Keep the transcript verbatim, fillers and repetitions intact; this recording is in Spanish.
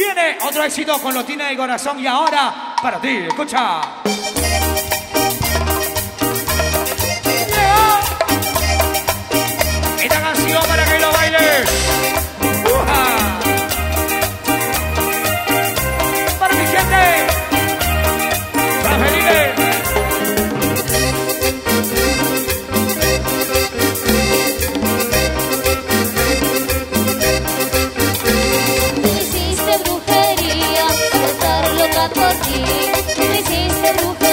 Viene otro éxito con los Tina y Corazón. Y ahora, para ti, escucha. Esta canción para que lo bailes. ¡Uja! Para mi gente. Para Felipe. Me hiciste brujería, por estar loca por ti. Me hiciste brujería.